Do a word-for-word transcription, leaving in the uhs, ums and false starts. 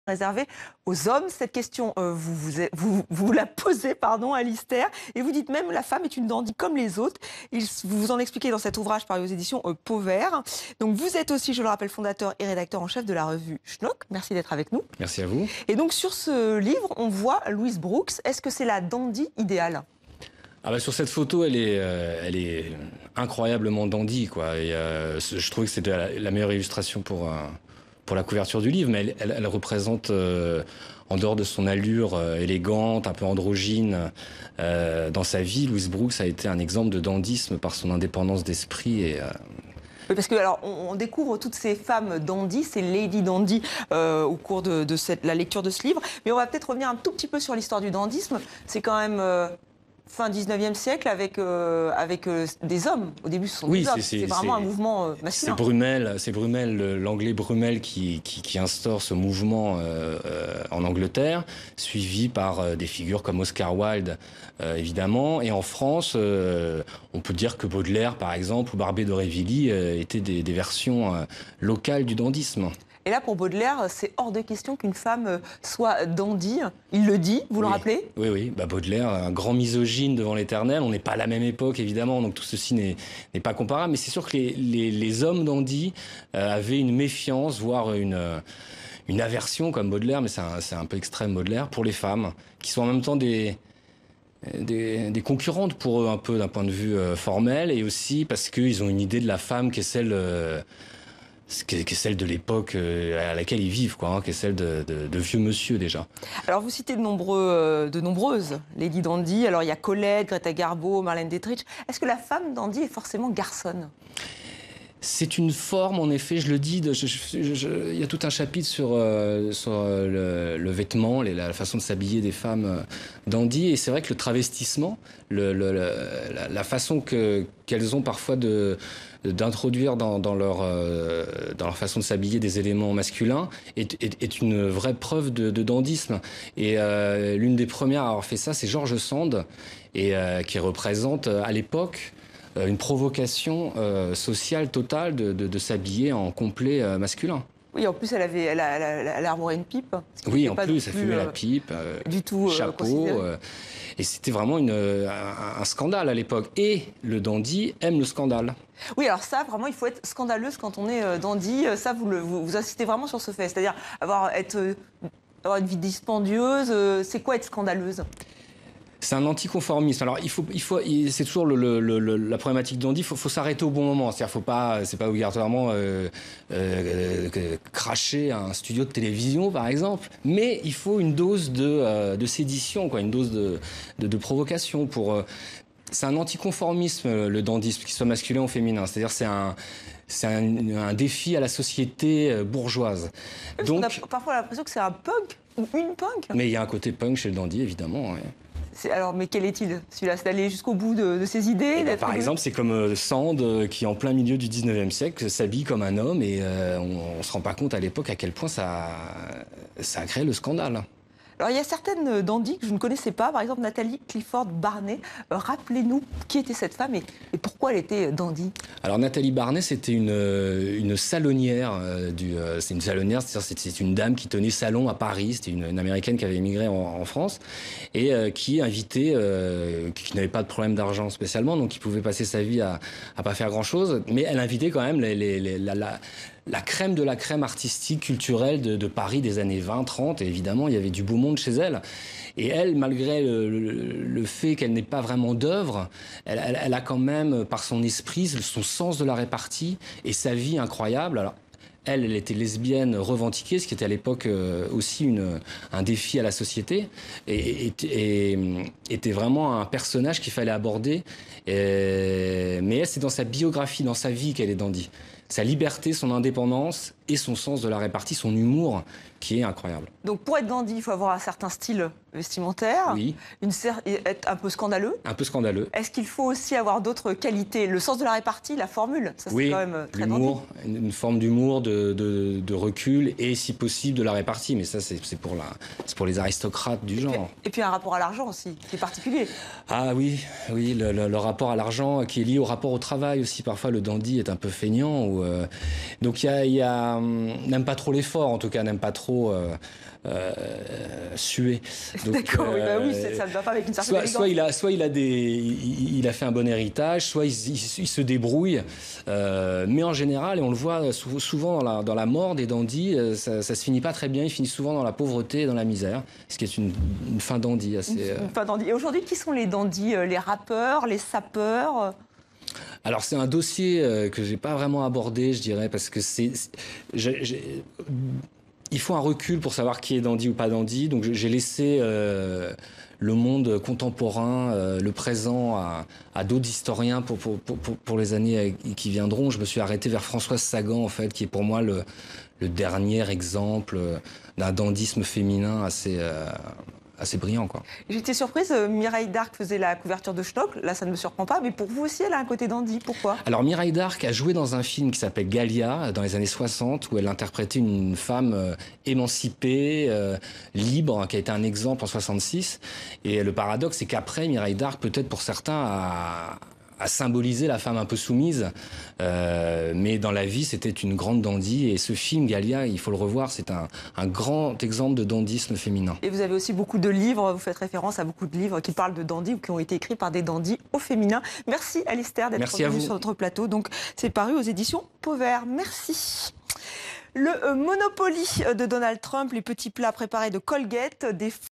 réservé aux hommes. Cette question, euh, vous, vous, vous, vous la posez pardon, à Lister, et vous dites même la femme est une dandy comme les autres. Il, vous vous en expliquez dans cet ouvrage paru aux éditions euh, Pauvert. Donc vous êtes aussi, je le rappelle, fondateur et rédacteur en chef de la revue Schnock. Merci d'être avec nous. Merci à vous. Et donc sur ce livre, on voit Louise Brooks. Est-ce que c'est la dandy idéale ? Ah bah sur cette photo, elle est, euh, elle est incroyablement dandy, quoi. Et, euh, je trouve que c'est la, la meilleure illustration pour, euh, pour la couverture du livre, mais elle, elle, elle représente, euh, en dehors de son allure euh, élégante, un peu androgyne, euh, dans sa vie, Louise Brooks a été un exemple de dandysme par son indépendance d'esprit et... Euh, Oui, parce que alors on, on découvre toutes ces femmes dandy, ces lady dandy euh, au cours de, de cette, la lecture de ce livre. Mais on va peut-être revenir un tout petit peu sur l'histoire du dandysme. C'est quand même euh, fin dix-neuvième siècle avec, euh, avec euh, des hommes. Au début, ce sont oui, des hommes. C'est vraiment un mouvement euh, masculin. C'est Brummel, c'est Brummel, l'anglais Brummel qui, qui, qui instaure ce mouvement euh, euh, en Angleterre, suivi par euh, des figures comme Oscar Wilde, euh, évidemment. Et en France, euh, on peut dire que Baudelaire, par exemple, ou Barbé d'Aurevilly euh, étaient des, des versions euh, locales du dandysme. Et là, pour Baudelaire, c'est hors de question qu'une femme soit dandy. Il le dit, vous oui. le rappelez ? Oui, oui. Bah, Baudelaire, un grand misogyne devant l'éternel. On n'est pas à la même époque, évidemment, donc tout ceci n'est pas comparable. Mais c'est sûr que les, les, les hommes dandy euh, avaient une méfiance, voire une, euh, une aversion, comme Baudelaire, mais c'est un, un peu extrême, Baudelaire, pour les femmes, qui sont en même temps des... Des, des concurrentes pour eux, un peu d'un point de vue euh, formel, et aussi parce qu'ils ont une idée de la femme qui est celle... Euh, qui est celle de l'époque à laquelle ils vivent, quoi, hein, qui est celle de, de, de vieux monsieur déjà. Alors vous citez de, nombreux, de nombreuses lady dandy. Alors il y a Colette, Greta Garbo, Marlène Dietrich. Est-ce que la femme dandy est forcément garçonne ? C'est une forme, en effet, je le dis, de, je, je, je, il y a tout un chapitre sur, euh, sur le, le vêtement, les, la façon de s'habiller des femmes euh, dandy, et c'est vrai que le travestissement, le, le, le, la, la façon que, qu'elles ont parfois de, d'introduire dans, dans, leur, euh, dans leur façon de s'habiller des éléments masculins est, est, est une vraie preuve de, de dandysme. Et euh, l'une des premières à avoir fait ça, c'est George Sand, et, euh, qui représente à l'époque une provocation euh, sociale totale de, de, de s'habiller en complet euh, masculin. Oui, en plus, elle avait, elle, a, elle, a, elle arborait une pipe. Oui, en plus, elle fumait euh, la pipe, euh, du tout chapeau. Euh, et c'était vraiment une, un, un scandale à l'époque. Et le dandy aime le scandale. Oui, alors ça, vraiment, il faut être scandaleuse quand on est euh, dandy. Ça, vous, le, vous, vous insistez vraiment sur ce fait. C'est-à-dire avoir, être, euh, avoir une vie dispendieuse. Euh, c'est quoi être scandaleuse ? C'est un anticonformisme. Alors, il faut, il faut, c'est toujours le, le, le, la problématique dandy. Il faut, faut s'arrêter au bon moment. C'est-à-dire, faut pas, c'est pas obligatoirement euh, euh, cracher un studio de télévision, par exemple. Mais il faut une dose de, euh, de sédition, quoi, une dose de, de, de provocation pour. Euh, c'est un anticonformisme, le dandysme, qu'il soit masculin ou féminin. C'est-à-dire, c'est un C'est un, un défi à la société bourgeoise. Donc, on a parfois l'impression que c'est un punk ou une punk. Mais il y a un côté punk chez le dandy, évidemment. Ouais. Alors, mais quel est-il, celui-là? C'est d'aller jusqu'au bout de, de ses idées? Ben, par exemple, c'est comme euh, Sand, euh, qui, en plein milieu du dix-neuvième siècle, s'habille comme un homme, et euh, on ne se rend pas compte à l'époque à quel point ça, ça a créé le scandale. Alors, il y a certaines dandies que je ne connaissais pas, par exemple Nathalie Clifford Barnet. Euh, Rappelez-nous qui était cette femme et, et pourquoi elle était dandy. Alors, Nathalie Barnet, c'était une, une salonnière. Euh, du, euh, c'est une salonnière, c'est-à-dire c'est une dame qui tenait salon à Paris. C'était une, une Américaine qui avait émigré en, en France et euh, qui invitait, euh, qui n'avait pas de problème d'argent spécialement, donc qui pouvait passer sa vie à ne pas faire grand-chose. Mais elle invitait quand même les, les, les, la, la, la crème de la crème artistique, culturelle de, de Paris des années vingt trente. Et évidemment, il y avait du beau monde chez elle. Et elle, malgré le, le, le fait qu'elle n'ait pas vraiment d'œuvre, elle, elle, elle a quand même, par son esprit, son sens de la répartie et sa vie incroyable. Alors, elle, elle était lesbienne revendiquée, ce qui était à l'époque euh, aussi une, un défi à la société, et, et, et était vraiment un personnage qu'il fallait aborder. Et, mais elle, c'est dans sa biographie, dans sa vie qu'elle est dandy. Sa liberté, son indépendance et son sens de la répartie, son humour, qui est incroyable. Donc pour être dandy, il faut avoir un certain style vestimentaire, oui. une cer- être un peu scandaleux. Un peu scandaleux. Est-ce qu'il faut aussi avoir d'autres qualités? Le sens de la répartie, la formule, ça c'est oui, quand même très l'humour, dandy. Une forme d'humour, de, de, de recul et si possible de la répartie. Mais ça c'est pour, la, pour les aristocrates du genre. Et puis, et puis un rapport à l'argent aussi, qui est particulier. Ah oui, oui le, le, le rapport à l'argent qui est lié au rapport au travail aussi. Parfois le dandy est un peu feignant. Ou, euh... Donc il y a, y a n'aime pas trop l'effort en tout cas, n'aime pas trop trop euh, euh, suer. D'accord, euh, oui, bah oui, ça ne va pas avec une certaine soit, élégance. Soit il a, soit il a des, il, il a fait un bon héritage, soit il, il, il se débrouille. Euh, mais en général, et on le voit souvent dans la, dans la mort des dandys, ça, ça se finit pas très bien. Ils finissent souvent dans la pauvreté et dans la misère, ce qui est une, une fin dandy assez. Une, une fin dandy. Et aujourd'hui, qui sont les dandys? Les rappeurs, les sapeurs? Alors c'est un dossier euh, que j'ai pas vraiment abordé, je dirais, parce que c'est, il faut un recul pour savoir qui est dandy ou pas dandy. Donc j'ai laissé euh, le monde contemporain, euh, le présent, à, à d'autres historiens pour, pour, pour, pour les années qui viendront. Je me suis arrêté vers Françoise Sagan, en fait, qui est pour moi le, le dernier exemple d'un dandysme féminin assez... Euh, assez brillant, quoi. J'étais surprise, euh, Mireille Darc faisait la couverture de Schnock, là ça ne me surprend pas, mais pour vous aussi elle a un côté dandy, pourquoi? Alors Mireille Darc a joué dans un film qui s'appelle Galia, dans les années soixante, où elle interprétait une femme euh, émancipée, euh, libre, qui a été un exemple en soixante-six, et le paradoxe c'est qu'après Mireille Darc, peut-être pour certains, a... à symboliser la femme un peu soumise, euh, mais dans la vie c'était une grande dandy, et ce film Galia, il faut le revoir, c'est un, un grand exemple de dandysme féminin. Et vous avez aussi beaucoup de livres, vous faites référence à beaucoup de livres qui parlent de dandy ou qui ont été écrits par des dandys au féminin. Merci Alistair d'être venu sur notre plateau, donc c'est paru aux éditions Pauvert. Merci. Le Monopoly de Donald Trump, les petits plats préparés de Colgate, des